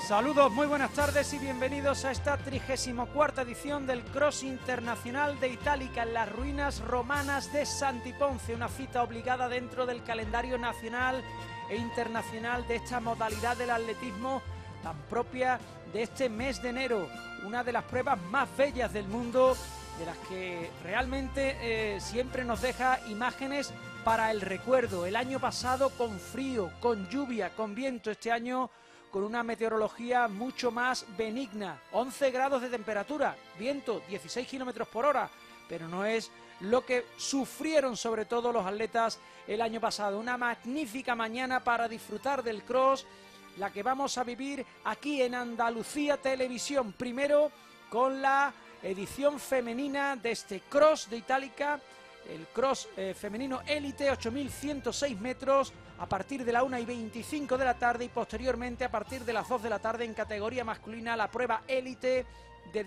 Saludos, muy buenas tardes y bienvenidos a esta 34ª edición del Cross Internacional de Itálica en las ruinas romanas de Santi Ponce, una cita obligada dentro del calendario nacional e internacional de esta modalidad del atletismo tan propia de este mes de enero, una de las pruebas más bellas del mundo, de las que realmente siempre nos deja imágenes para el recuerdo. El año pasado con frío, con lluvia, con viento, este año con una meteorología mucho más benigna, 11 grados de temperatura, viento 16 kilómetros por hora, pero no es lo que sufrieron sobre todo los atletas el año pasado. Una magnífica mañana para disfrutar del cross, la que vamos a vivir aquí en Andalucía Televisión, primero con la edición femenina de este cross de Itálica, el cross femenino élite, 8.106 metros, a partir de la 1:25 de la tarde y posteriormente a partir de las 2 de la tarde en categoría masculina la prueba élite de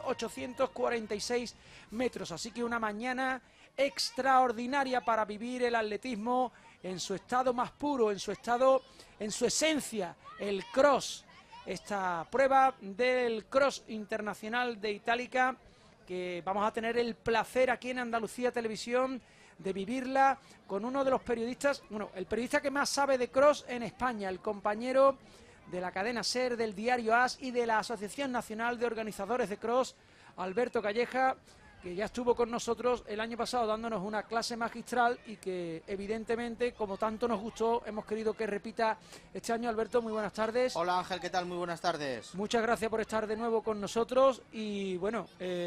10.846 metros. Así que una mañana extraordinaria para vivir el atletismo en su estado más puro, en su estado, en su esencia, el cross. Esta prueba del Cross Internacional de Itálica, que vamos a tener el placer aquí en Andalucía Televisión de vivirla con uno de los periodistas, bueno, el periodista que más sabe de cross en España, el compañero de la cadena SER, del diario AS y de la Asociación Nacional de Organizadores de Cross, Alberto Calleja, que ya estuvo con nosotros el año pasado dándonos una clase magistral y que evidentemente, como tanto nos gustó, hemos querido que repita este año. Alberto, muy buenas tardes. Hola Ángel, ¿qué tal? Muy buenas tardes. Muchas gracias por estar de nuevo con nosotros y bueno,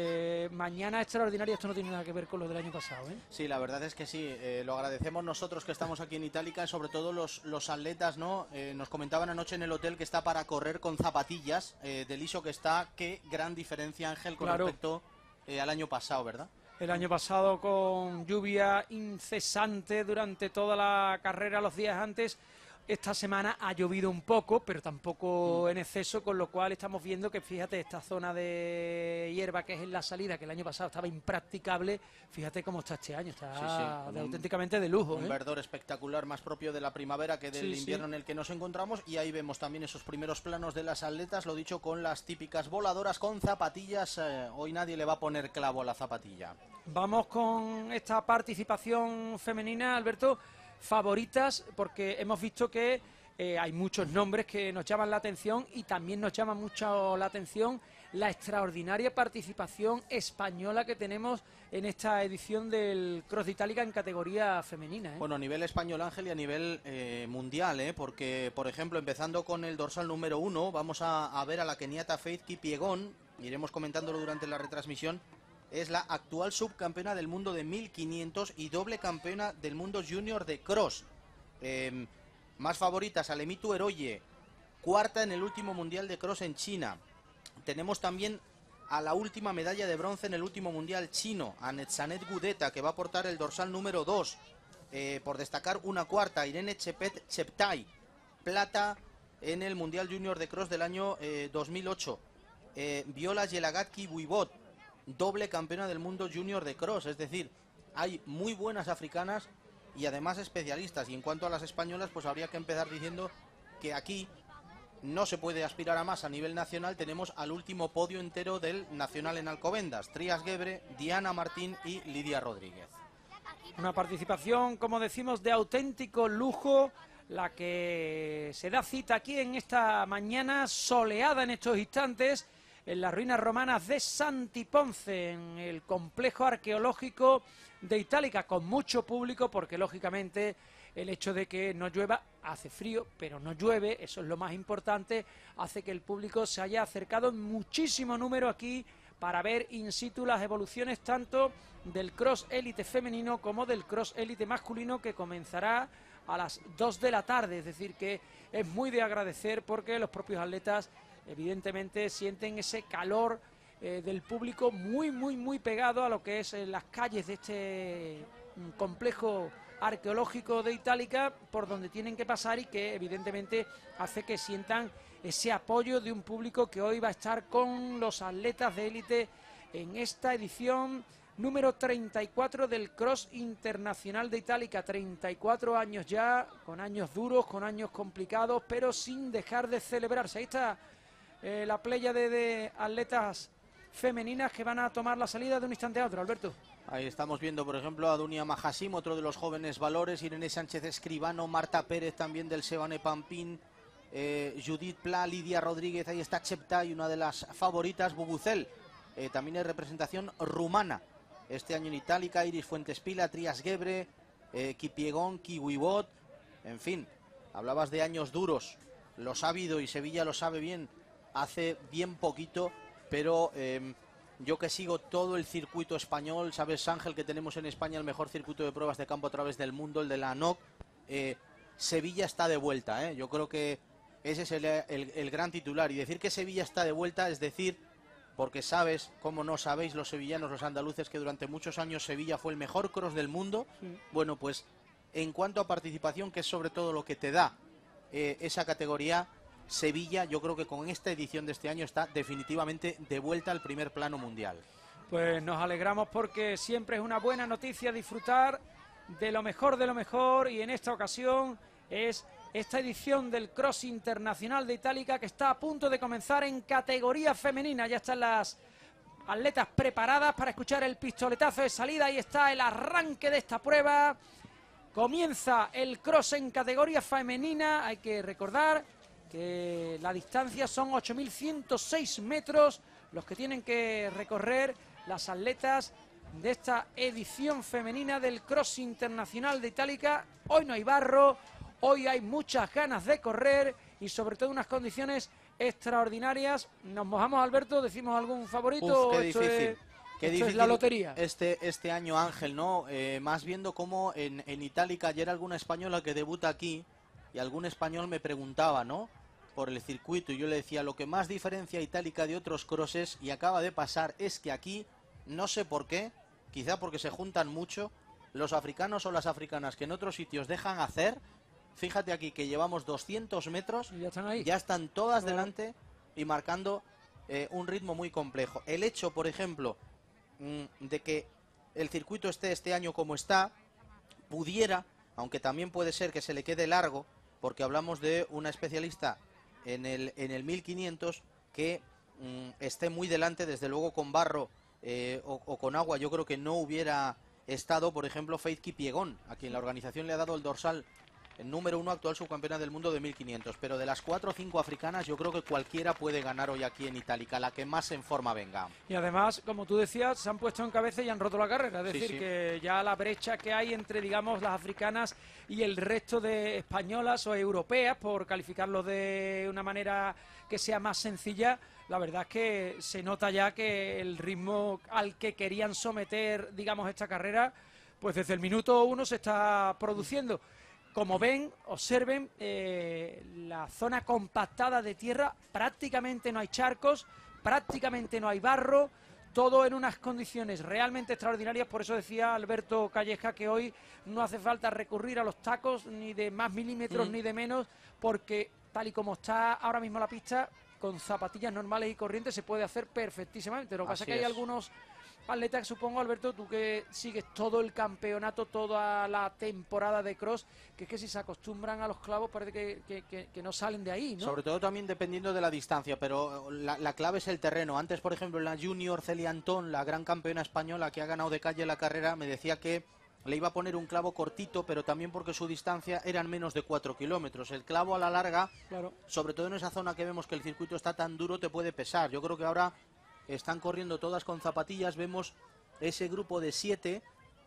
mañana extraordinaria, esto no tiene nada que ver con lo del año pasado, ¿eh? Sí, la verdad es que sí, lo agradecemos nosotros que estamos aquí en Itálica, sobre todo los atletas, ¿no? Nos comentaban anoche en el hotel que está para correr con zapatillas, del liso que está. Qué gran diferencia, Ángel, con respecto al año pasado, ¿verdad? El año pasado con lluvia incesante durante toda la carrera, los días antes. Esta semana ha llovido un poco, pero tampoco en exceso, con lo cual estamos viendo que, fíjate, esta zona de hierba que es en la salida, que el año pasado estaba impracticable, fíjate cómo está este año, está auténticamente de lujo. Un verdor espectacular, más propio de la primavera que del invierno en el que nos encontramos, y ahí vemos también esos primeros planos de las atletas, lo dicho, con las típicas voladoras con zapatillas. Hoy nadie le va a poner clavo a la zapatilla. Vamos con esta participación femenina, Alberto. Favoritas, porque hemos visto que hay muchos nombres que nos llaman la atención y también nos llama mucho la atención la extraordinaria participación española que tenemos en esta edición del Cross de Itálica en categoría femenina, ¿eh? Bueno, a nivel español, Ángel, y a nivel mundial, porque, por ejemplo, empezando con el dorsal número 1, vamos a ver a la keniata Faith Kipyegon, iremos comentándolo durante la retransmisión. Es la actual subcampeona del mundo de 1500 y doble campeona del mundo junior de cross. Más favoritas, Alemitu Eroye, cuarta en el último mundial de cross en China. Tenemos también a la última medalla de bronce en el último mundial chino, a Netzanet Gudeta, que va a portar el dorsal número 2. Por destacar una cuarta, Irene Cheptai, plata en el mundial junior de cross del año 2008. Viola Yelagatki Buibot, doble campeona del mundo junior de cross. Es decir, hay muy buenas africanas y además especialistas. Y en cuanto a las españolas, pues habría que empezar diciendo que aquí no se puede aspirar a más a nivel nacional. Tenemos al último podio entero del nacional en Alcobendas: Trías Gebre, Diana Martín y Lidia Rodríguez. Una participación, como decimos, de auténtico lujo, la que se da cita aquí en esta mañana soleada en estos instantes en las ruinas romanas de Santi Ponce, en el complejo arqueológico de Itálica, con mucho público, porque lógicamente el hecho de que no llueva, hace frío, pero no llueve, eso es lo más importante, hace que el público se haya acercado en muchísimo número aquí para ver in situ las evoluciones tanto del cross élite femenino como del cross élite masculino, que comenzará a las 2 de la tarde, es decir que es muy de agradecer porque los propios atletas evidentemente sienten ese calor del público muy pegado a lo que es las calles de este complejo arqueológico de Itálica, por donde tienen que pasar, y que evidentemente hace que sientan ese apoyo de un público que hoy va a estar con los atletas de élite en esta edición número 34 del Cross Internacional de Itálica. 34 años ya, con años duros, con años complicados, pero sin dejar de celebrarse. Ahí está la playa de atletas femeninas que van a tomar la salida de un instante a otro, Alberto. Ahí estamos viendo, por ejemplo, a Dunia Mahasim, otro de los jóvenes valores, Irene Sánchez Escribano, Marta Pérez también del Sebane Pampín, Judith Pla, Lidia Rodríguez, ahí está Cheptay, una de las favoritas, Bubucel, también hay representación rumana, este año en Itálica, Iris Fuentes Pila, Trias Gebre, Kipiegon, Kiwibot, en fin, hablabas de años duros, los ha habido y Sevilla lo sabe bien, hace bien poquito, pero yo que sigo todo el circuito español, sabes, Ángel, que tenemos en España el mejor circuito de pruebas de campo a través del mundo, el de la ANOC. Sevilla está de vuelta, yo creo que ese es el gran titular. Y decir que Sevilla está de vuelta es decir, porque sabes, como no sabéis los sevillanos, los andaluces, que durante muchos años Sevilla fue el mejor cross del mundo. Sí. Bueno, pues en cuanto a participación, que es sobre todo lo que te da esa categoría, Sevilla, yo creo que con esta edición de este año está definitivamente de vuelta al primer plano mundial. Pues nos alegramos porque siempre es una buena noticia disfrutar de lo mejor, y en esta ocasión es esta edición del Cross Internacional de Itálica que está a punto de comenzar en categoría femenina. Ya están las atletas preparadas para escuchar el pistoletazo de salida. Ahí está el arranque de esta prueba. Comienza el cross en categoría femenina. Hay que recordar que la distancia son 8.106 metros los que tienen que recorrer las atletas de esta edición femenina del Cross Internacional de Itálica. Hoy no hay barro, hoy hay muchas ganas de correr y sobre todo unas condiciones extraordinarias. ¿Nos mojamos, Alberto? ¿Decimos algún favorito? Qué difícil. Qué difícil es la lotería. Este año, Ángel, ¿no? Más viendo cómo en Itálica ayer alguna española que debuta aquí y algún español me preguntaba, ¿no?, por el circuito, y yo le decía, lo que más diferencia a Itálica de otros crosses, y acaba de pasar, es que aquí, no sé por qué, quizá porque se juntan mucho, los africanos o las africanas que en otros sitios dejan hacer, fíjate aquí que llevamos 200 metros, y ya están ahí. Ya están todas delante y marcando un ritmo muy complejo. El hecho, por ejemplo, de que el circuito esté este año como está, pudiera, aunque también puede ser que se le quede largo, porque hablamos de una especialista en el 1500 que esté muy delante, desde luego con barro o con agua. Yo creo que no hubiera estado, por ejemplo, Faith Kipiegon, a quien la organización le ha dado el dorsal, el número 1, actual subcampeona del mundo de 1500. Pero de las 4 o 5 africanas, yo creo que cualquiera puede ganar hoy aquí en Itálica, la que más en forma venga. Y además, como tú decías, se han puesto en cabeza y han roto la carrera. Es decir, que ya la brecha que hay entre, digamos, las africanas y el resto de españolas o europeas, por calificarlo de una manera que sea más sencilla, la verdad es que se nota ya que el ritmo al que querían someter, digamos, esta carrera, pues desde el minuto 1 se está produciendo. Como ven, observen la zona compactada de tierra, prácticamente no hay charcos, prácticamente no hay barro, todo en unas condiciones realmente extraordinarias. Por eso decía Alberto Calleja que hoy no hace falta recurrir a los tacos ni de más milímetros ni de menos, porque tal y como está ahora mismo la pista, con zapatillas normales y corrientes se puede hacer perfectísimamente. Lo que pasa es que hay algunos atletas, supongo, Alberto, tú que sigues todo el campeonato, toda la temporada de cross, que es que si se acostumbran a los clavos parece que no salen de ahí, ¿no? Sobre todo también dependiendo de la distancia, pero la clave es el terreno. Antes, por ejemplo, en la Junior, Celia Antón, la gran campeona española que ha ganado de calle la carrera, me decía que le iba a poner un clavo cortito, pero también porque su distancia eran menos de 4 kilómetros. El clavo a la larga, claro, sobre todo en esa zona que vemos que el circuito está tan duro, te puede pesar. Yo creo que ahora están corriendo todas con zapatillas. Vemos ese grupo de 7.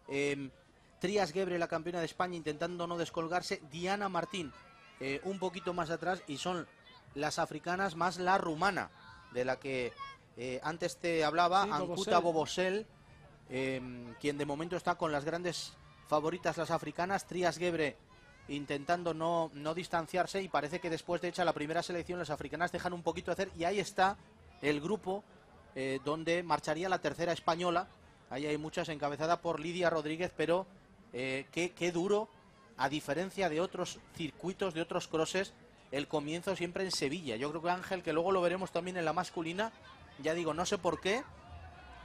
Trias Gebre, la campeona de España, intentando no descolgarse. Diana Martín, un poquito más atrás. Y son las africanas más la rumana, de la que antes te hablaba, sí, Ankuta Bobosel, quien de momento está con las grandes favoritas, las africanas. Trias Gebre intentando no distanciarse. Y parece que después de hecha la primera selección, las africanas dejan un poquito de hacer. Y ahí está el grupo donde marcharía la tercera española. Ahí hay muchas, encabezada por Lidia Rodríguez, pero qué duro, a diferencia de otros circuitos, de otros crosses, el comienzo siempre en Sevilla. Yo creo que Ángel, que luego lo veremos también en la masculina, ya digo, no sé por qué,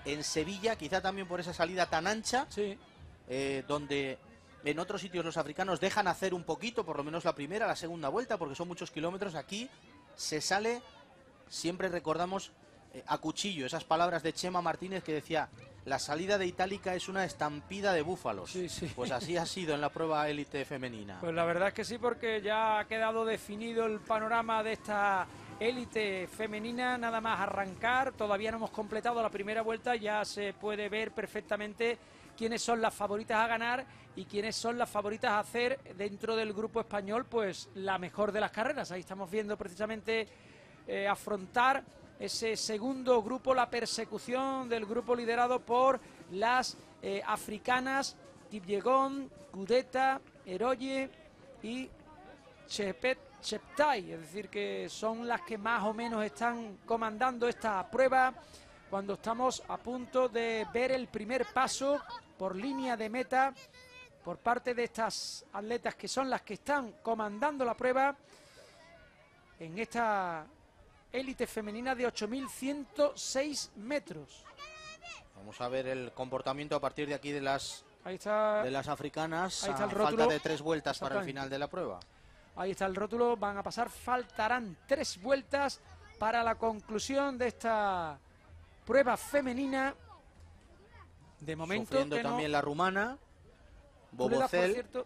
en Sevilla, quizá también por esa salida tan ancha, Sí. donde en otros sitios los africanos dejan hacer un poquito, por lo menos la primera, la segunda vuelta, porque son muchos kilómetros. Aquí se sale, siempre recordamos a cuchillo, esas palabras de Chema Martínez que decía: la salida de Itálica es una estampida de búfalos. Sí, sí. Pues así ha sido en la prueba élite femenina. Pues la verdad es que sí, porque ya ha quedado definido el panorama de esta élite femenina. Nada más arrancar, todavía no hemos completado la primera vuelta, ya se puede ver perfectamente quiénes son las favoritas a ganar y quiénes son las favoritas a hacer dentro del grupo español pues la mejor de las carreras. Ahí estamos viendo precisamente afrontar ese segundo grupo, la persecución del grupo liderado por las africanas Kipyegon, Gudeta, Eroye y Cheptai, es decir, que son las que más o menos están comandando esta prueba cuando estamos a punto de ver el primer paso por línea de meta por parte de estas atletas que son las que están comandando la prueba en esta élite femenina de 8.106 metros. Vamos a ver el comportamiento a partir de aquí de las Ahí está, africanas. ahí está el A falta rótulo. de 3 vueltas para el final de la prueba. Ahí está el rótulo, van a pasar, faltarán 3 vueltas para la conclusión de esta prueba femenina. De momento Sufriendo que no. también la rumana, ¿Tú le das, por Bobocel. cierto,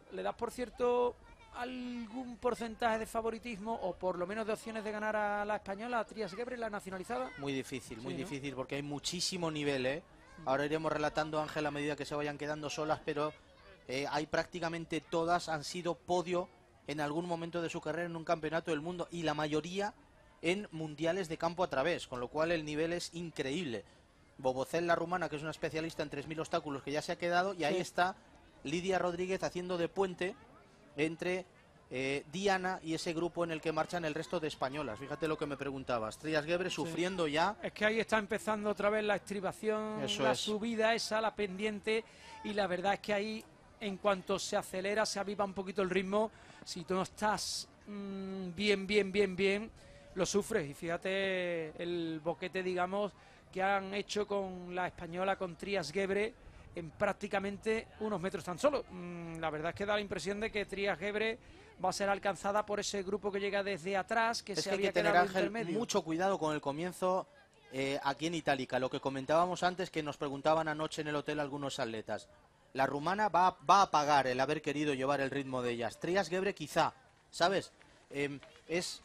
algún porcentaje de favoritismo o por lo menos de opciones de ganar a la española, a Trias Gebre, la nacionalizada? Muy difícil, muy Sí, ¿no? difícil, porque hay muchísimo nivel, ¿eh? Ahora iremos relatando, Ángel, a medida que se vayan quedando solas, pero hay prácticamente todas han sido podio en algún momento de su carrera en un campeonato del mundo, y la mayoría en mundiales de campo a través, con lo cual el nivel es increíble. Bobocel, la rumana, que es una especialista en 3.000 obstáculos, que ya se ha quedado, y ahí Sí. está Lidia Rodríguez haciendo de puente entre Diana y ese grupo en el que marchan el resto de españolas. Fíjate lo que me preguntabas. Trias Gebre sufriendo ya. Es que ahí está empezando otra vez la estribación, Eso la es. subida esa, la pendiente, y la verdad es que ahí, en cuanto se acelera, se aviva un poquito el ritmo. Si tú no estás bien, lo sufres. Y fíjate el boquete, digamos, que han hecho con la española, con Trias Gebre, en prácticamente unos metros tan solo. La verdad es que da la impresión de que Trias Gebre va a ser alcanzada por ese grupo que llega desde atrás, que Es se que hay había que tener, quedado Ángel, intermedio. mucho cuidado con el comienzo aquí en Itálica. Lo que comentábamos antes, que nos preguntaban anoche en el hotel algunos atletas. La rumana va a pagar el haber querido llevar el ritmo de ellas. Trias Gebre quizá, ¿sabes? Es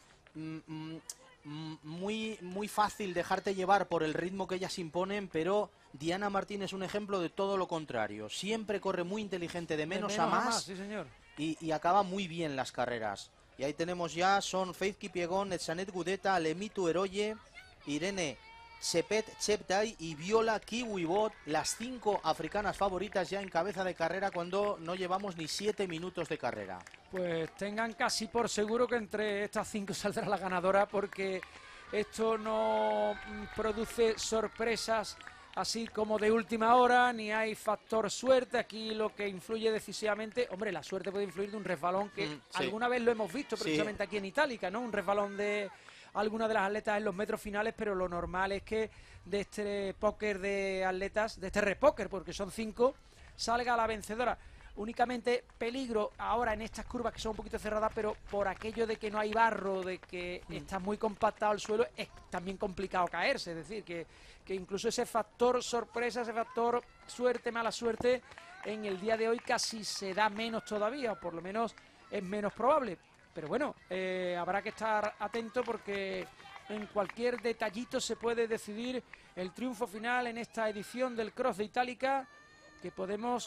muy fácil dejarte llevar por el ritmo que ellas imponen, pero Diana Martín es un ejemplo de todo lo contrario. Siempre corre muy inteligente, de menos a más, sí, señor. y acaba muy bien las carreras. Y ahí tenemos ya, son Faith Kipyegon, Etsanet Gudeta, Lemitu Eroye, Irene Cheptai y Viola Kiwibot, las 5 africanas favoritas ya en cabeza de carrera cuando no llevamos ni 7 minutos de carrera. Pues tengan casi por seguro que entre estas 5 saldrá la ganadora, porque esto no produce sorpresas así como de última hora, ni hay factor suerte. Aquí lo que influye decisivamente, hombre, la suerte puede influir de un resbalón que Sí. alguna vez lo hemos visto precisamente aquí en Itálica, ¿no? Un resbalón de alguna de las atletas en los metros finales, pero lo normal es que de este póker de atletas, de este repóker, porque son 5, salga la vencedora. Únicamente peligro ahora en estas curvas que son un poquito cerradas, pero por aquello de que no hay barro, de que está muy compactado el suelo, es también complicado caerse. Es decir, que incluso ese factor sorpresa, ese factor suerte, mala suerte, en el día de hoy casi se da menos todavía, o por lo menos es menos probable. Pero bueno, habrá que estar atento, porque en cualquier detallito se puede decidir el triunfo final en esta edición del Cross de Itálica, que podemos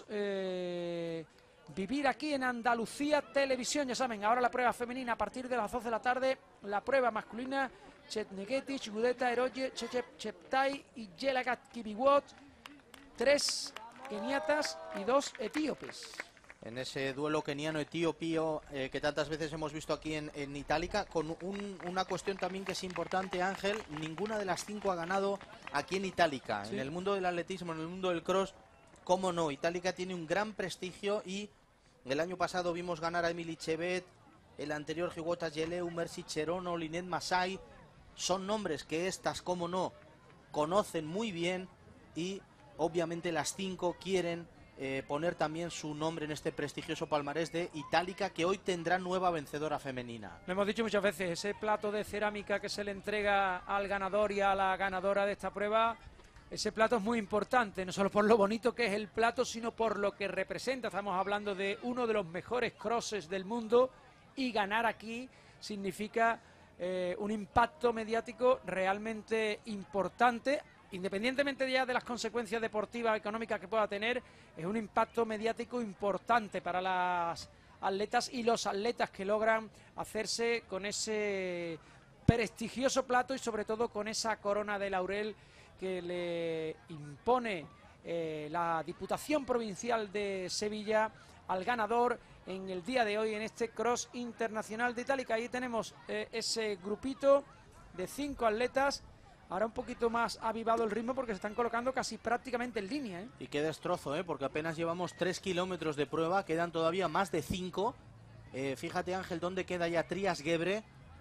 vivir aquí en Andalucía Televisión. Ya saben, ahora la prueba femenina a partir de las 12 de la tarde, la prueba masculina, Chetnegetic, Gudeta, Eroye, Cheptai y Yelagat Kibiwot, 3 keniatas y 2 etíopes. En ese duelo keniano-etíopio que tantas veces hemos visto aquí en Itálica, con una cuestión también que es importante, Ángel: ninguna de las 5 ha ganado aquí en Itálica. Sí. En el mundo del atletismo, en el mundo del cross, cómo no, Itálica tiene un gran prestigio, y el año pasado vimos ganar a Emily Chevet, el anterior Higota Yeleu, Mercy Cherono, Linet Masai. Son nombres que estas, cómo no, conocen muy bien, y obviamente las 5 quieren poner también su nombre en este prestigioso palmarés de Itálica, que hoy tendrá nueva vencedora femenina. Lo hemos dicho muchas veces, ese plato de cerámica que se le entrega al ganador y a la ganadora de esta prueba, ese plato es muy importante, no solo por lo bonito que es el plato, sino por lo que representa. Estamos hablando de uno de los mejores crosses del mundo, y ganar aquí significa un impacto mediático realmente importante. Independientemente ya de las consecuencias deportivas, económicas que pueda tener, es un impacto mediático importante para las atletas y los atletas que logran hacerse con ese prestigioso plato y sobre todo con esa corona de laurel que le impone la Diputación Provincial de Sevilla al ganador en el día de hoy en este Cross Internacional de Itálica. Ahí tenemos ese grupito de 5 atletas. Ahora un poquito más avivado el ritmo porque se están colocando casi prácticamente en línea, ¿eh? Y qué destrozo, porque apenas llevamos 3 kilómetros de prueba, quedan todavía más de 5. Fíjate, Ángel, dónde queda ya Trias Gebre,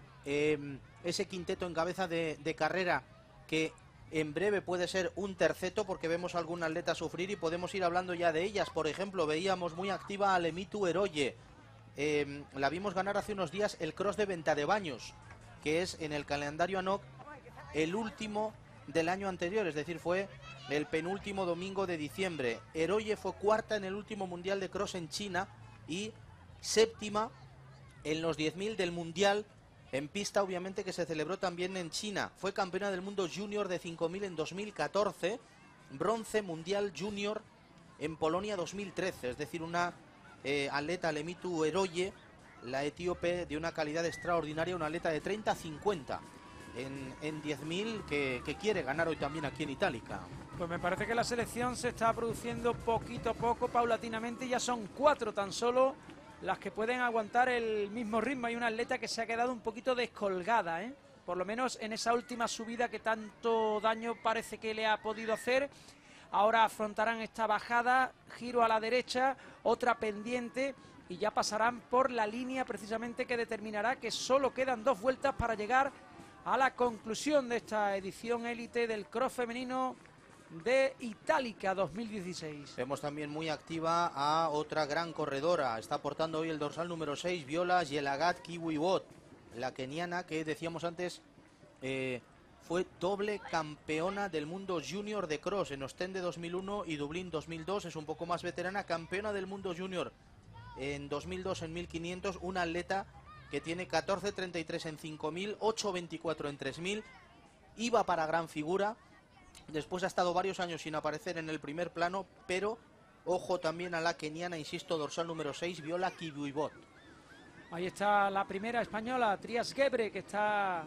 ese quinteto en cabeza de carrera que en breve puede ser un terceto, porque vemos a algún atleta sufrir y podemos ir hablando ya de ellas. Por ejemplo, veíamos muy activa a Lemitu Eroye, la vimos ganar hace unos días el cross de Ventadebaños, que es en el calendario ANOC el último del año anterior, es decir, fue el penúltimo domingo de diciembre. Eroye fue cuarta en el último mundial de cross en China y séptima en los 10.000 del mundial en pista, obviamente, que se celebró también en China. Fue campeona del mundo junior de 5.000 en 2014, bronce mundial junior en Polonia 2013, es decir, una atleta, Lemitu Eroye, la etíope, de una calidad extraordinaria, una atleta de 30-50 en 10.000 que quiere ganar hoy también aquí en Itálica. Pues me parece que la selección se está produciendo poquito a poco, paulatinamente. Ya son 4 tan solo las que pueden aguantar el mismo ritmo. Hay una atleta que se ha quedado un poquito descolgada, por lo menos en esa última subida que tanto daño parece que le ha podido hacer. Ahora afrontarán esta bajada, giro a la derecha, otra pendiente, y ya pasarán por la línea precisamente que determinará que solo quedan 2 vueltas para llegar a la conclusión de esta edición élite del cross femenino de Itálica 2016. Vemos también muy activa a otra gran corredora. Está portando hoy el dorsal número 6, Viola Yelagat Kiwiwot, la keniana que decíamos antes fue doble campeona del mundo junior de cross en Ostende 2001 y Dublín 2002. Es un poco más veterana, campeona del mundo junior en 2002 en 1500, una atleta que tiene 14.33 en 5.000, 8.24 en 3.000, iba para gran figura, después ha estado varios años sin aparecer en el primer plano, pero ojo también a la keniana, insisto, dorsal número 6, Viola Kiwiwot. Ahí está la primera española, Trias Gebre, que está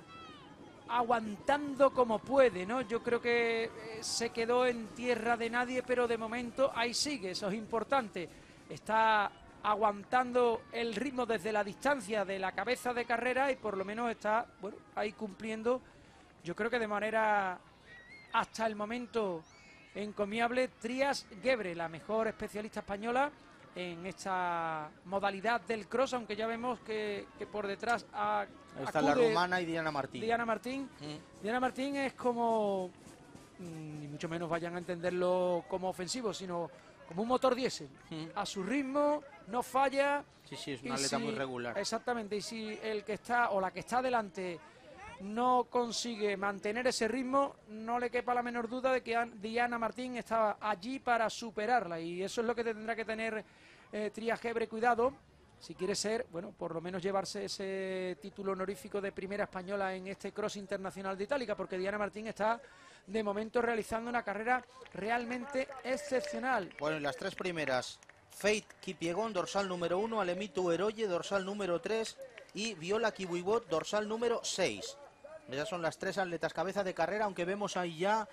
aguantando como puede, ¿no? Yo creo que se quedó en tierra de nadie, pero de momento ahí sigue, eso es importante. Está aguantando el ritmo desde la distancia de la cabeza de carrera y por lo menos está, bueno, ahí cumpliendo, yo creo que de manera hasta el momento encomiable, Trias Gebre, la mejor especialista española en esta modalidad del cross, aunque ya vemos que por detrás está la rumana y Diana Martín. Diana Martín es como, ni mucho menos vayan a entenderlo como ofensivo, sino como un motor diésel, a su ritmo, no falla. Sí, es una atleta muy regular. Exactamente, y si el que está o la que está delante no consigue mantener ese ritmo, no le quepa la menor duda de que Diana Martín está allí para superarla, y eso es lo que tendrá que tener Trias Gebre cuidado, si quiere ser, bueno, por lo menos llevarse ese título honorífico de primera española en este cross internacional de Itálica, porque Diana Martín está de momento realizando una carrera realmente excepcional. Bueno, y las 3 primeras, Faith Kipiegon, dorsal número 1, Lemitu Eroye, dorsal número 3 y Viola Kiwiwot, dorsal número 6. Esas son las 3 atletas cabeza de carrera, aunque vemos ahí ya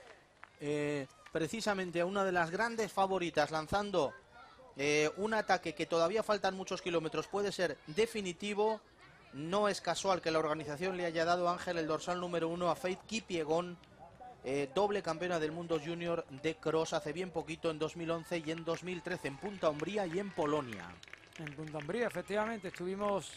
precisamente a una de las grandes favoritas lanzando un ataque que todavía faltan muchos kilómetros, puede ser definitivo. No es casual que la organización le haya dado, Ángel, el dorsal número 1 a Faith Kipiegon, doble campeona del mundo junior de cross hace bien poquito, en 2011 y en 2013 en Punta Umbría y en Polonia. En Punta Umbría, efectivamente, estuvimos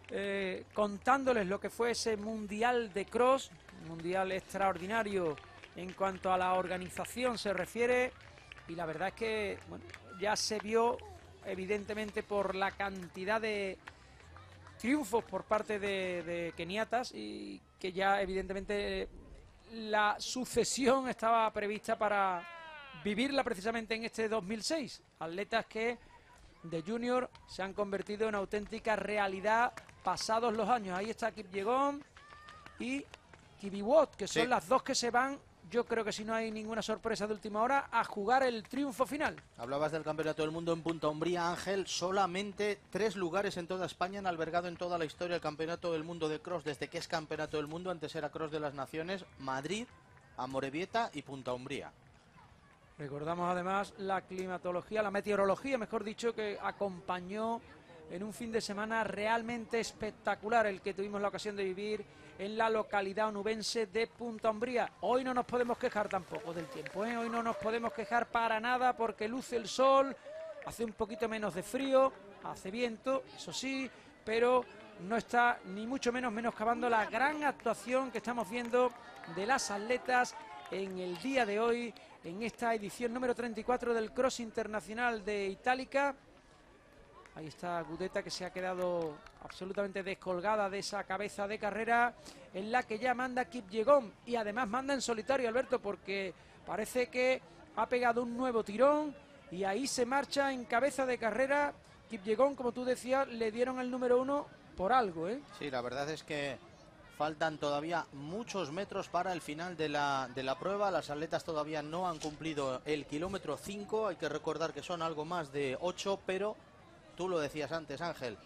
contándoles lo que fue ese mundial de cross, un mundial extraordinario en cuanto a la organización se refiere, y la verdad es que bueno, ya se vio evidentemente por la cantidad de triunfos por parte de keniatas, y que ya evidentemente la sucesión estaba prevista para vivirla precisamente en este 2006. Atletas que de junior se han convertido en auténtica realidad pasados los años. Ahí está Kipyegon y Kibiwott, que son las dos que se van, yo creo que si no hay ninguna sorpresa de última hora, a jugar el triunfo final. Hablabas del Campeonato del Mundo en Punta Umbría, Ángel. Solamente 3 lugares en toda España han albergado en toda la historia el Campeonato del Mundo de Cross, desde que es Campeonato del Mundo. Antes era Cross de las Naciones: Madrid, Amorebieta y Punta Umbría. Recordamos además la climatología, la meteorología, mejor dicho, que acompañó en un fin de semana realmente espectacular el que tuvimos la ocasión de vivir en la localidad onubense de Punta Umbría. Hoy no nos podemos quejar tampoco del tiempo, ¿eh? Hoy no nos podemos quejar para nada, porque luce el sol, hace un poquito menos de frío, hace viento, eso sí, pero no está ni mucho menos menoscabando la gran actuación que estamos viendo de las atletas en el día de hoy, en esta edición número 34 del Cross Internacional de Itálica. Ahí está Gudeta, que se ha quedado absolutamente descolgada de esa cabeza de carrera, en la que ya manda Kipyegon, y además manda en solitario, Alberto, porque parece que ha pegado un nuevo tirón y ahí se marcha en cabeza de carrera. Kipyegon, como tú decías, le dieron el número 1 por algo, ¿eh? Sí, la verdad es que faltan todavía muchos metros para el final de la prueba. Las atletas todavía no han cumplido el kilómetro 5. Hay que recordar que son algo más de 8, pero tú lo decías antes, Ángel,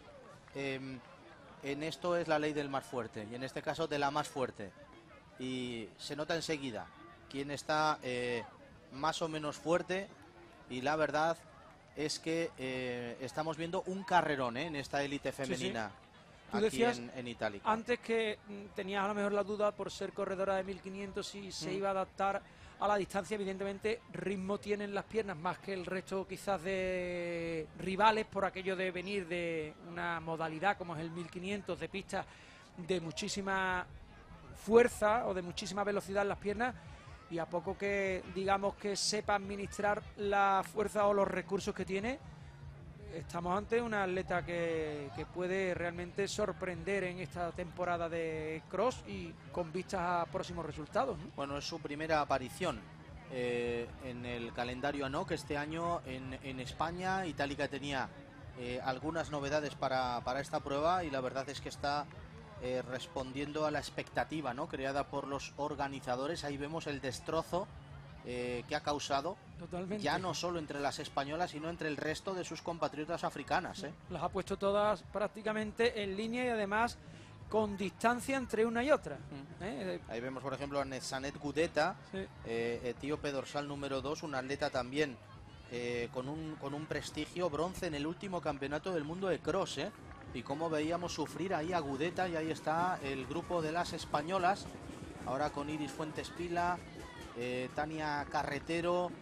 en esto es la ley del más fuerte, y en este caso de la más fuerte. Y se nota enseguida quién está más o menos fuerte, y la verdad es que estamos viendo un carrerón en esta élite femenina. Sí, sí. Tú aquí decías en Itálica. Antes que tenías a lo mejor la duda por ser corredora de 1500 y se iba a adaptar a la distancia. Evidentemente ritmo tienen las piernas más que el resto quizás de rivales, por aquello de venir de una modalidad como es el 1500 de pista de muchísima fuerza o de muchísima velocidad en las piernas, y a poco que digamos que sepa administrar la fuerza o los recursos que tiene, estamos ante una atleta que puede realmente sorprender en esta temporada de cross y con vistas a próximos resultados, ¿no? Bueno, es su primera aparición en el calendario ANOC este año en España. Itálica tenía algunas novedades para esta prueba, y la verdad es que está respondiendo a la expectativa, ¿no?, creada por los organizadores. Ahí vemos el destrozo que ha causado. Totalmente. Ya no solo entre las españolas, sino entre el resto de sus compatriotas africanas. Las ha puesto todas prácticamente en línea, y además con distancia entre una y otra. Ahí vemos, por ejemplo, a Nezanet Gudeta, sí, etíope, dorsal número 2, una atleta también con un prestigio, bronce en el último campeonato del mundo de cross, y cómo veíamos sufrir ahí a Gudeta. Y ahí está el grupo de las españolas, ahora con Iris Fuentes Pila, Tania Carretero,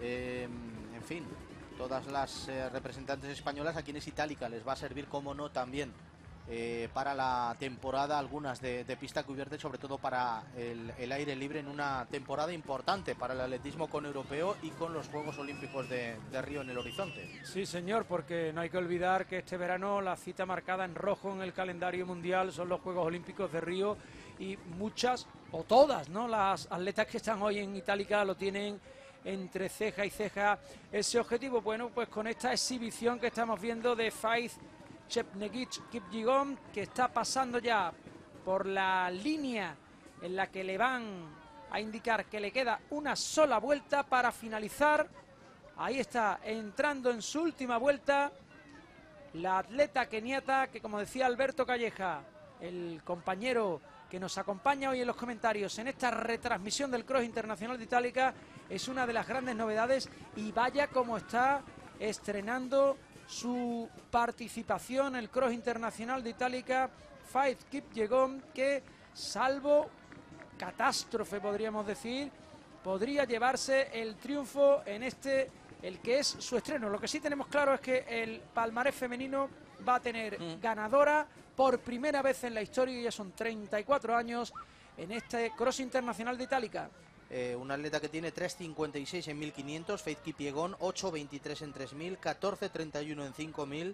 en fin, todas las representantes españolas, a quienes Itálica les va a servir, como no, también para la temporada, algunas de pista cubierta, y sobre todo para el aire libre, en una temporada importante para el atletismo con europeo y con los Juegos Olímpicos de Río en el horizonte. Sí, señor, porque no hay que olvidar que este verano la cita marcada en rojo en el calendario mundial son los Juegos Olímpicos de Río, y muchas o todas, ¿no?, las atletas que están hoy en Itálica lo tienen entre ceja y ceja ese objetivo. Bueno, pues con esta exhibición que estamos viendo de Faith Chepngetich Kipyegon, que está pasando ya por la línea en la que le van a indicar que le queda una sola vuelta para finalizar. Ahí está entrando en su última vuelta la atleta keniata, que, como decía Alberto Calleja, el compañero que nos acompaña hoy en los comentarios en esta retransmisión del Cross Internacional de Itálica, es una de las grandes novedades, y vaya como está estrenando su participación en el Cross Internacional de Itálica Faith Kipyegon, que, salvo catástrofe podríamos decir, podría llevarse el triunfo en el que es su estreno. Lo que sí tenemos claro es que el palmarés femenino va a tener ganadora por primera vez en la historia, y ya son 34 años en este Cross Internacional de Itálica. Un atleta que tiene 3.56 en 1500, Faith Kipyegon, 8.23 en 3000, 14.31 en 5000.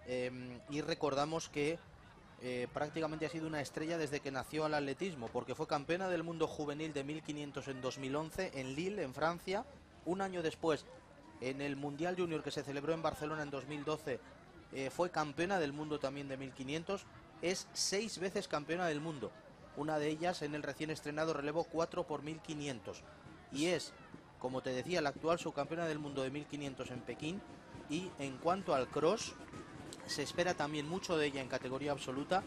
Y recordamos que prácticamente ha sido una estrella desde que nació al atletismo, porque fue campeona del mundo juvenil de 1500 en 2011 en Lille, en Francia. Un año después, en el Mundial Junior que se celebró en Barcelona en 2012, fue campeona del mundo también de 1500. Es 6 veces campeona del mundo. Una de ellas en el recién estrenado relevo 4 por 1500. Y es, como te decía, la actual subcampeona del mundo de 1500 en Pekín. Y en cuanto al cross, se espera también mucho de ella en categoría absoluta,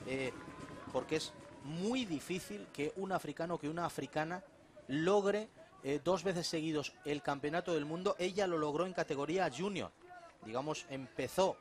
porque es muy difícil que un africano, que una africana logre 2 veces seguidos el campeonato del mundo. Ella lo logró en categoría junior. Digamos, empezó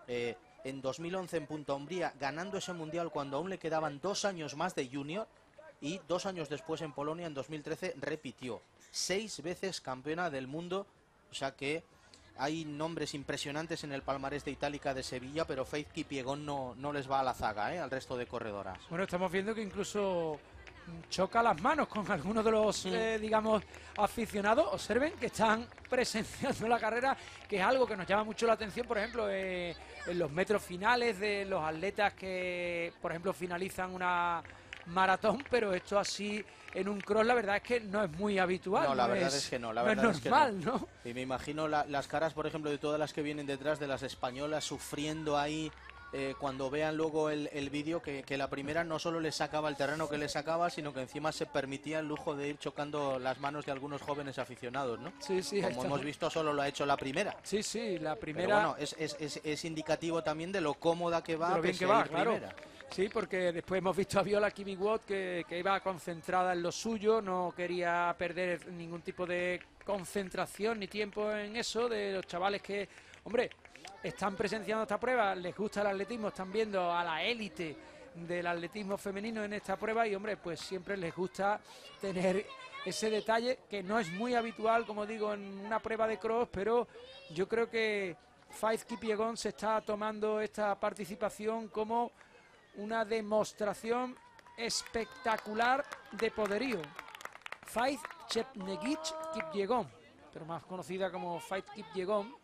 en 2011 en Punta Umbría ganando ese mundial cuando aún le quedaban 2 años más de junior, y 2 años después en Polonia en 2013 repitió. 6 veces campeona del mundo. O sea que hay nombres impresionantes en el palmarés de Itálica de Sevilla, pero Faith Kipyegon no les va a la zaga, al resto de corredoras. Bueno, estamos viendo que incluso choca las manos con algunos de los, digamos, aficionados. Observen que están presenciando la carrera, que es algo que nos llama mucho la atención, por ejemplo, en los metros finales de los atletas que, por ejemplo, finalizan una maratón, pero esto así en un cross la verdad es que no es muy habitual. No, la verdad es que no, la verdad es normal, ¿no? Y me imagino las caras, por ejemplo, de todas las que vienen detrás, de las españolas sufriendo ahí, cuando vean luego el vídeo, que la primera no solo les sacaba el terreno que les sacaba, sino que encima se permitía el lujo de ir chocando las manos de algunos jóvenes aficionados, ¿no? Sí, sí. Como hemos visto, solo lo ha hecho la primera. Sí, sí, la primera. Pero bueno, es indicativo también de lo cómoda que va, de lo bien que va, claro. Primera. Sí, porque después hemos visto a Viola Kipyegon que iba concentrada en lo suyo, no quería perder ningún tipo de concentración ni tiempo en eso, de los chavales que, hombre, están presenciando esta prueba, les gusta el atletismo, están viendo a la élite del atletismo femenino en esta prueba y, hombre, pues siempre les gusta tener ese detalle que no es muy habitual, como digo, en una prueba de cross, pero yo creo que Faith Kipyegon se está tomando esta participación como una demostración espectacular de poderío. Faith Chepnegich Kipyegon, pero más conocida como Faith Kipyegon,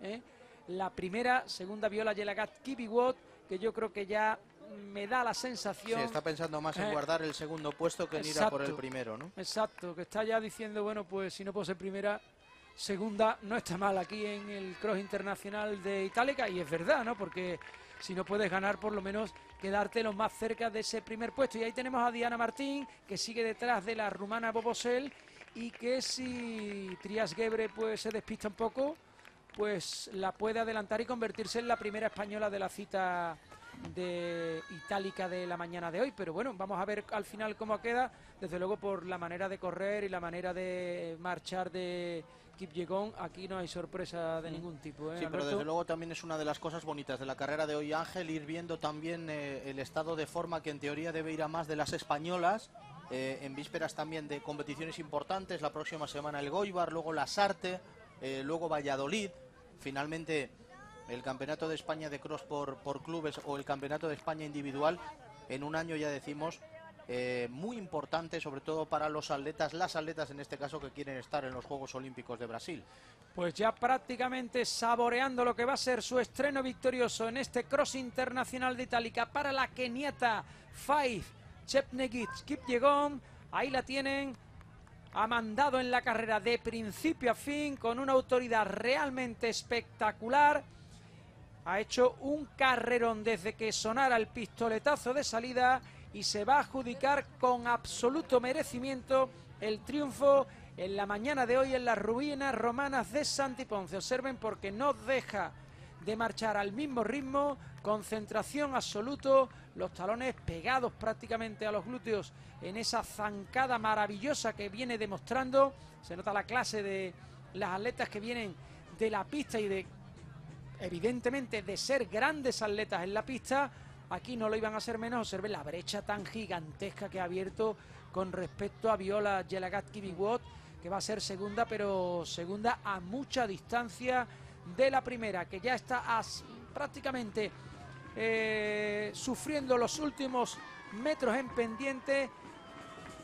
la primera, segunda Viola Jelagat Kipyegon, que yo creo que ya me da la sensación... Sí, está pensando más en guardar el segundo puesto que en ir a por el primero, ¿no? Exacto, que está ya diciendo, bueno, pues si no puedo ser primera, segunda no está mal aquí en el Cross Internacional de Itálica, y es verdad, ¿no? Porque si no puedes ganar, por lo menos quedarte lo más cerca de ese primer puesto. Y ahí tenemos a Diana Martín, que sigue detrás de la rumana Bobosel, y que si Trias Gebre pues se despista un poco, pues la puede adelantar y convertirse en la primera española de la cita de Itálica de la mañana de hoy. Pero bueno, vamos a ver al final cómo queda, desde luego por la manera de correr y la manera de marchar de Kipyegon, aquí no hay sorpresa de ningún tipo, Sí, pero desde luego también es una de las cosas bonitas de la carrera de hoy, Ángel, ir viendo también el estado de forma que en teoría debe ir a más de las españolas, en vísperas también de competiciones importantes, la próxima semana el Goibar, luego la Sarte, luego Valladolid, finalmente el Campeonato de España de Cross por clubes o el Campeonato de España individual, en un año ya decimos, muy importante, sobre todo para los atletas, las atletas en este caso que quieren estar en los Juegos Olímpicos de Brasil. Pues ya prácticamente saboreando lo que va a ser su estreno victorioso en este Cross Internacional de Itálica para la keniata Faith Chepnegich Kipyegon. Ahí la tienen, ha mandado en la carrera de principio a fin con una autoridad realmente espectacular. Ha hecho un carrerón desde que sonara el pistoletazo de salida y se va a adjudicar con absoluto merecimiento el triunfo en la mañana de hoy en las ruinas romanas de Santiponce. Observen, porque no deja de marchar al mismo ritmo, concentración absoluto, los talones pegados prácticamente a los glúteos en esa zancada maravillosa que viene demostrando. Se nota la clase de las atletas que vienen de la pista y de, evidentemente, de ser grandes atletas en la pista. Aquí no lo iban a ser menos. Observen la brecha tan gigantesca que ha abierto con respecto a Viola Jelagat Kipyegon, que va a ser segunda, pero segunda a mucha distancia de la primera, que ya está prácticamente sufriendo los últimos metros en pendiente.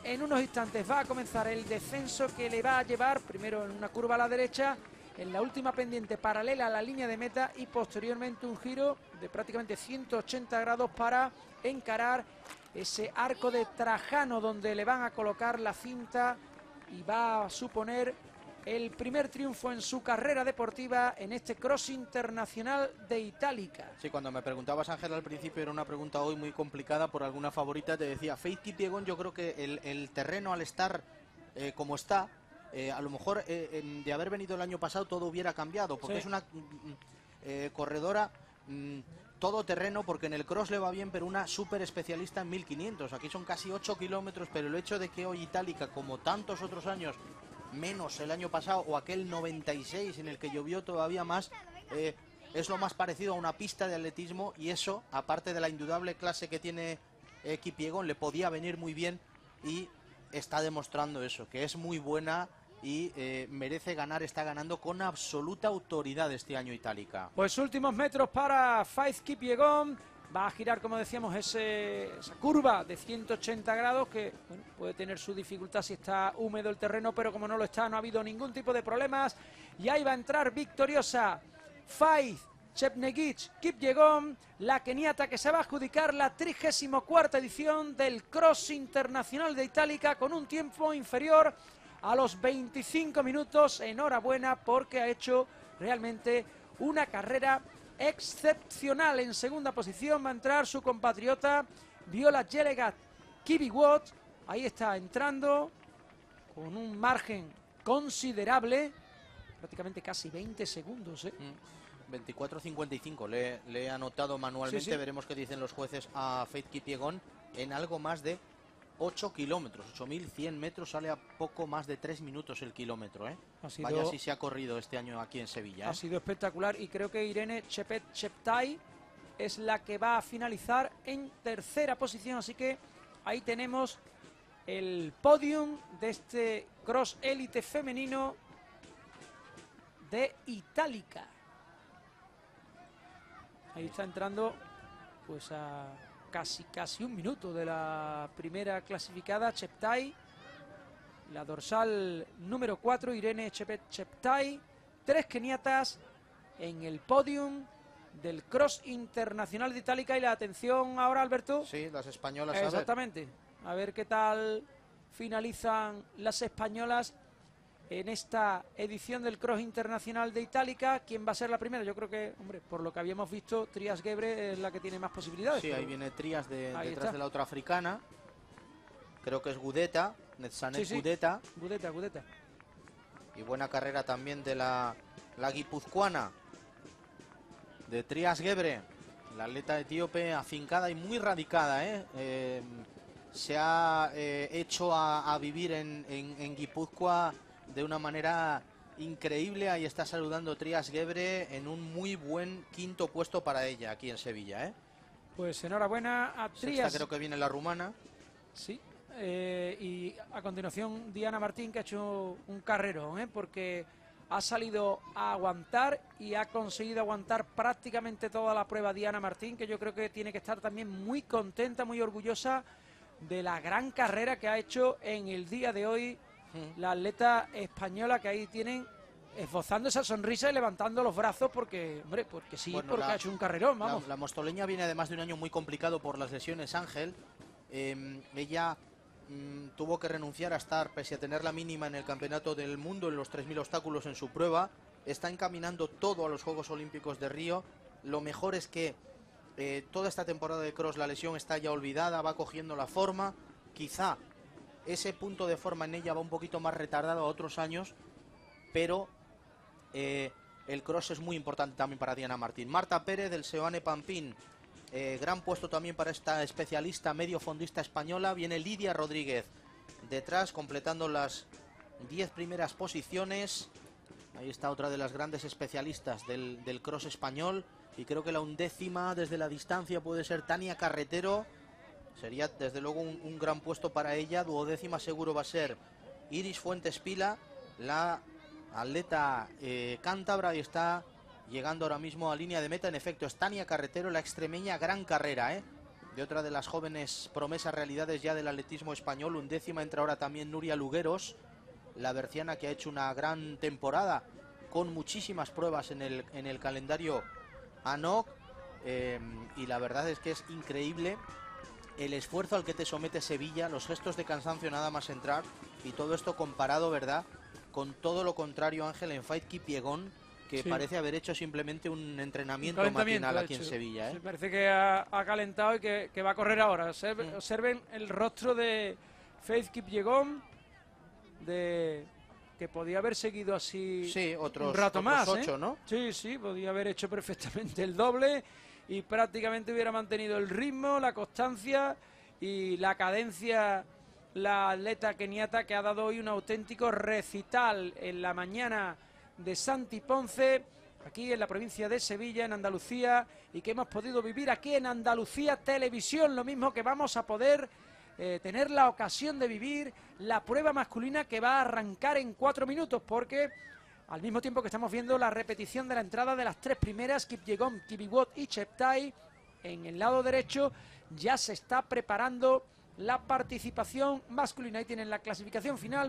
en unos instantes va a comenzar el descenso que le va a llevar primero en una curva a la derecha, en la última pendiente paralela a la línea de meta y posteriormente un giro de prácticamente 180 grados para encarar ese arco de Trajano donde le van a colocar la cinta y va a suponer el primer triunfo en su carrera deportiva en este Cross Internacional de Itálica. Sí, cuando me preguntabas, Ángel, al principio era una pregunta hoy muy complicada por alguna favorita, te decía Faith Kipyegon. Yo creo que el terreno al estar como está, a lo mejor de haber venido el año pasado todo hubiera cambiado, porque es una corredora todo terreno, porque en el cross le va bien, pero una súper especialista en 1500. Aquí son casi 8 kilómetros, pero el hecho de que hoy Itálica, como tantos otros años, menos el año pasado o aquel 96 en el que llovió todavía más, es lo más parecido a una pista de atletismo, y eso, aparte de la indudable clase que tiene Kipyegon, le podía venir muy bien, y está demostrando eso, que es muy buena y merece ganar, está ganando con absoluta autoridad este año Itálica. Pues últimos metros para Faith Kipyegon. Va a girar, como decíamos, esa curva de 180 grados que bueno, puede tener su dificultad si está húmedo el terreno, pero como no lo está, no ha habido ningún tipo de problemas. Y ahí va a entrar victoriosa Faith Chepngetich Kipyegon, la keniata que se va a adjudicar la 34ª edición del Cross Internacional de Itálica con un tiempo inferior a los 25 minutos. Enhorabuena, porque ha hecho realmente una carrera excepcional. En segunda posición va a entrar su compatriota Viola Jelegat Kibiwot. Ahí está entrando con un margen considerable, prácticamente casi 20 segundos. 24.55 le he anotado manualmente. Sí. Veremos qué dicen los jueces a Faith Kipyegon en algo más de 8 kilómetros, 8.100 metros, sale a poco más de 3 minutos el kilómetro. Vaya si se ha corrido este año aquí en Sevilla. Ha sido espectacular, y creo que Irene Chepet-Cheptai es la que va a finalizar en tercera posición, así que ahí tenemos el podium de este cross élite femenino de Itálica. Ahí está entrando pues a casi un minuto de la primera clasificada, Cheptai, la dorsal número 4, Irene Chepet-Cheptai. 3 keniatas en el podium del Cross Internacional de Itálica. Y la atención ahora, Alberto. Sí, las españolas. Exactamente. A ver qué tal finalizan las españolas en esta edición del Cross Internacional de Itálica. ¿Quién va a ser la primera? Yo creo que, hombre, por lo que habíamos visto, Trias Gebre es la que tiene más posibilidades. Sí, ahí viene Trias detrás de la otra africana. Creo que es Gudeta, Netzanet Gudeta. Gudeta. Y buena carrera también de la guipuzcoana, de Trias Gebre, la atleta etíope afincada y muy radicada. Se ha hecho a vivir en Guipúzcoa de una manera increíble. Ahí está saludando Trias Gebre en un muy buen quinto puesto para ella aquí en Sevilla. Pues enhorabuena a Trias. Sexta creo que viene la rumana. Sí. Y a continuación Diana Martín, que ha hecho un carrerón, porque ha salido a aguantar y ha conseguido aguantar prácticamente toda la prueba Diana Martín, que yo creo que tiene que estar también muy contenta, muy orgullosa de la gran carrera que ha hecho en el día de hoy la atleta española, que ahí tienen esbozando esa sonrisa y levantando los brazos porque, hombre, porque sí, bueno, porque ha hecho un carrerón, vamos. La mostoleña viene además de un año muy complicado por las lesiones, Ángel. Ella tuvo que renunciar a estar, pese a tener la mínima en el Campeonato del Mundo en los 3000 obstáculos en su prueba. Está encaminando todo a los Juegos Olímpicos de Río. Lo mejor es que toda esta temporada de cross la lesión está ya olvidada, va cogiendo la forma. Quizá ese punto de forma en ella va un poquito más retardado a otros años, pero el cross es muy importante también para Diana Martín. Marta Pérez del Seoane Pampín, gran puesto también para esta especialista medio fondista española. Viene Lidia Rodríguez detrás, completando las 10 primeras posiciones. Ahí está otra de las grandes especialistas del cross español. Y creo que la 11ª desde la distancia puede ser Tania Carretero. Sería desde luego un gran puesto para ella. 12ª seguro va a ser Iris Fuentes Pila, la atleta cántabra, y está llegando ahora mismo a línea de meta. En efecto, es Tania Carretero, la extremeña. Gran carrera, de otra de las jóvenes promesas realidades ya del atletismo español. 11ª entra ahora también Nuria Lugueros, la berciana, que ha hecho una gran temporada con muchísimas pruebas en el calendario ANOC, y la verdad es que es increíble el esfuerzo al que te somete Sevilla, los gestos de cansancio nada más entrar, y todo esto comparado, ¿verdad?, con todo lo contrario, Ángel, en Faith Kipiegon, que parece haber hecho simplemente un entrenamiento matinal aquí en Sevilla. Sí, parece que ha calentado y que va a correr ahora. Observen el rostro de Faith Kipiegon, que podía haber seguido así un rato más. 8, ¿no? Sí, podía haber hecho perfectamente el doble y prácticamente hubiera mantenido el ritmo, la constancia y la cadencia. La atleta keniata, que ha dado hoy un auténtico recital en la mañana de Santi Ponce, aquí en la provincia de Sevilla, en Andalucía, y que hemos podido vivir aquí en Andalucía Televisión, lo mismo que vamos a poder tener la ocasión de vivir la prueba masculina, que va a arrancar en 4 minutos, porque al mismo tiempo que estamos viendo la repetición de la entrada de las 3 primeras, Kipyegon, Kibiwott y Cheptai, en el lado derecho ya se está preparando la participación masculina. Ahí tienen la clasificación final: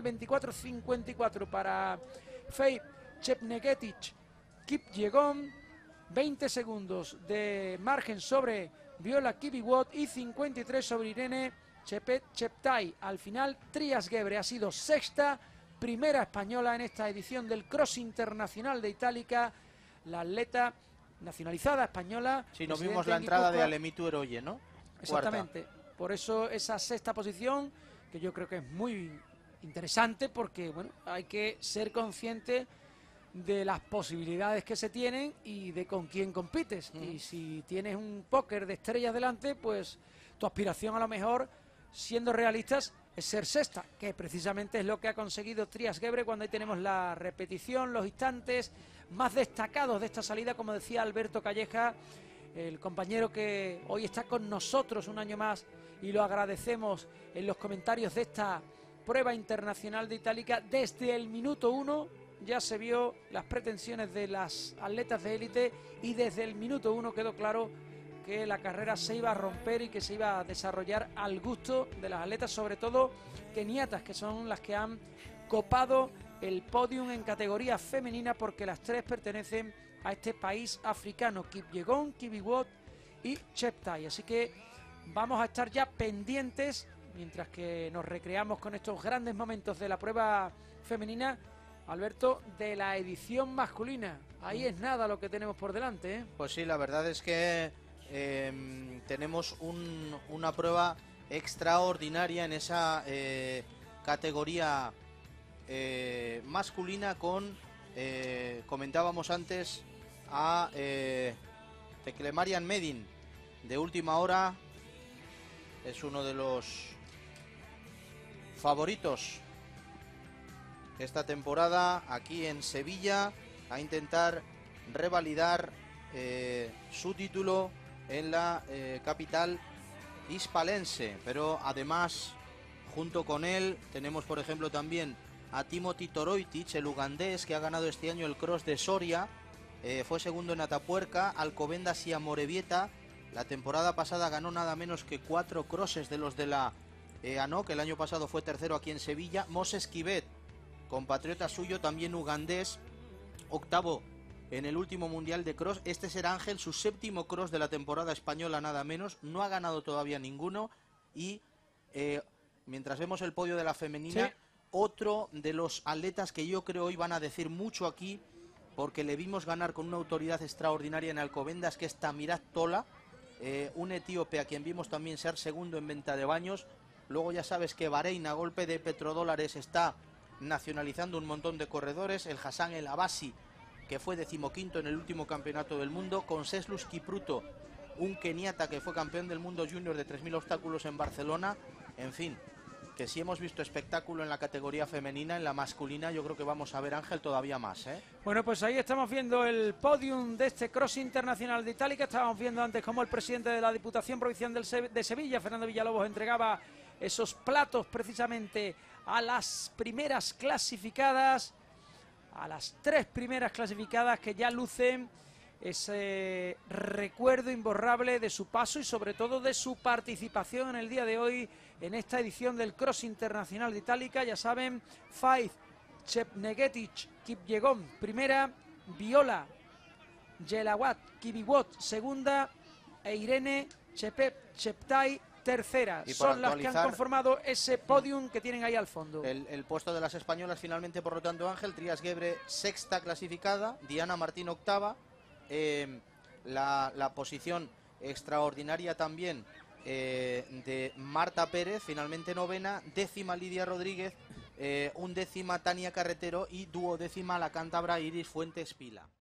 24:54 para Faith Chepngetich Kipyegon, 20 segundos de margen sobre Viola Kibiwott y 53 sobre Irene Cheptai. Al final, Trias Gebre ha sido sexta, primera española en esta edición del Cross Internacional de Itálica, la atleta nacionalizada española. Sí, nos vimos la entrada de Alemitu Eroye, ¿no? Exactamente. Cuarta. Por eso esa sexta posición, que yo creo que es muy interesante, porque bueno, hay que ser consciente de las posibilidades que se tienen y de con quién compites. Y si tienes un póker de estrellas delante, pues tu aspiración, a lo mejor, siendo realistas, es ser sexta, que precisamente es lo que ha conseguido Trias Gebre. Cuando ahí tenemos la repetición, los instantes más destacados de esta salida, como decía Alberto Calleja, el compañero que hoy está con nosotros un año más, y lo agradecemos en los comentarios de esta prueba internacional de Itálica. Desde el minuto 1 ya se vio las pretensiones de las atletas de élite, y desde el minuto 1 quedó claro que la carrera se iba a romper y que se iba a desarrollar al gusto de las atletas, sobre todo keniatas, que son las que han copado el podium en categoría femenina, porque las 3 pertenecen a este país africano: Kipyegon, Kibiwott y Cheptai. Así que vamos a estar ya pendientes, mientras que nos recreamos con estos grandes momentos de la prueba femenina, Alberto, de la edición masculina. Ahí es nada lo que tenemos por delante, ¿eh? Pues sí, la verdad es que tenemos una prueba extraordinaria en esa categoría masculina, con, comentábamos antes, a Teklemarian Medin, de última hora. Es uno de los favoritos esta temporada aquí en Sevilla, a intentar revalidar su título en la capital hispalense. Pero además, junto con él, tenemos por ejemplo también a Timothy Toroitich, el ugandés, que ha ganado este año el cross de Soria, fue segundo en Atapuerca. Alcobendas y Amorebieta, la temporada pasada ganó nada menos que 4 crosses de los de la ANOC, el año pasado fue tercero aquí en Sevilla. Moses Kibet, compatriota suyo, también ugandés, octavo en el último mundial de cross. Este será, Ángel, su 7º cross de la temporada española, nada menos. No ha ganado todavía ninguno. Y mientras vemos el podio de la femenina, otro de los atletas que yo creo hoy van a decir mucho aquí, porque le vimos ganar con una autoridad extraordinaria en Alcobendas, que es Tamirat Tola, un etíope a quien vimos también ser segundo en venta de baños. Luego ya sabes que Bahrein, a golpe de petrodólares, está nacionalizando un montón de corredores. El Hassan El Abassi, que fue 15º en el último campeonato del mundo, con Seslus Kipruto, un keniata que fue campeón del mundo junior de 3.000 obstáculos en Barcelona. En fin, que si hemos visto espectáculo en la categoría femenina, en la masculina yo creo que vamos a ver, Ángel, todavía más, ¿eh? Bueno, pues ahí estamos viendo el podium de este Cross Internacional de Itálica. Estábamos viendo antes cómo el presidente de la Diputación Provincial de Sevilla, Fernando Villalobos, entregaba esos platos precisamente a las primeras clasificadas, a las 3 primeras clasificadas, que ya lucen ese recuerdo imborrable de su paso y sobre todo de su participación en el día de hoy en esta edición del Cross Internacional de Itálica. Ya saben, Faith Chepngetich Kipyegon primera, Viola Jelawat Kibiwot segunda e Irene Cheptai tercera. Son las que han conformado ese podium que tienen ahí al fondo. El puesto de las españolas finalmente, por lo tanto, Ángel, Trias Gebre sexta clasificada, Diana Martín octava, la posición extraordinaria también de Marta Pérez, finalmente novena, décima Lidia Rodríguez, undécima Tania Carretero y duodécima la cántabra Iris Fuentes Pila.